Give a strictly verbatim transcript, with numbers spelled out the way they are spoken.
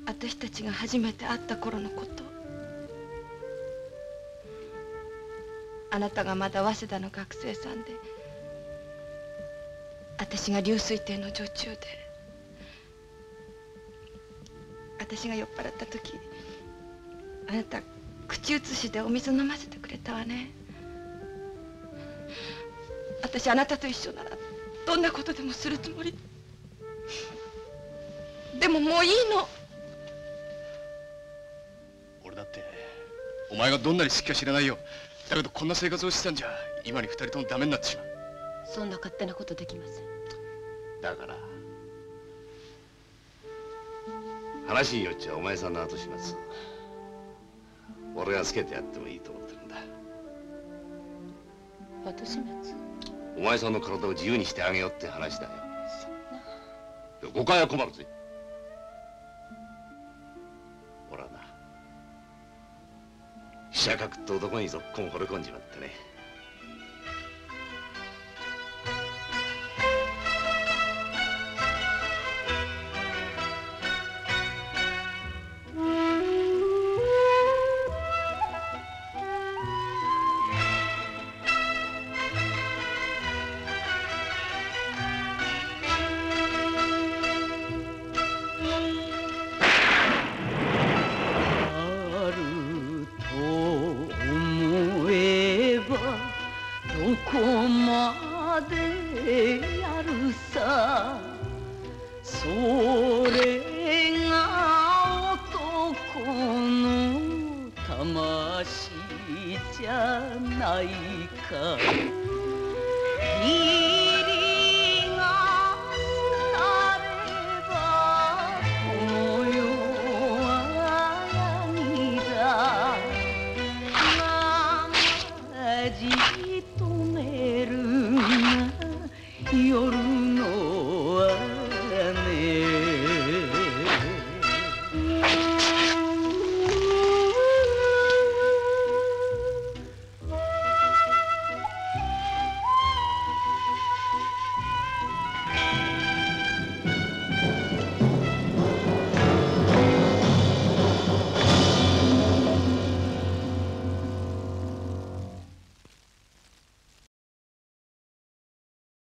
私たちが初めて会った頃のこと。あなたがまだ早稲田の学生さんで、私が流水亭の女中で、私が酔っ払った時、あなた口移しでお水飲ませてくれたわね。私あなたと一緒ならどんなことでもするつもり。でももういいの。 俺だってお前がどんなに好きか知らないよ。だけどこんな生活をしてたんじゃ今に二人ともダメになってしまう。 そんな勝手なことできません。 だから話によっちゃお前さんの後始末俺がつけてやってもいいと思ってるんだ。 後始末？ お前さんの体を自由にしてあげようって話だよ。そんな誤解は困るぜ。俺はな飛車角って男にぞっこん惚れ込んじまってね。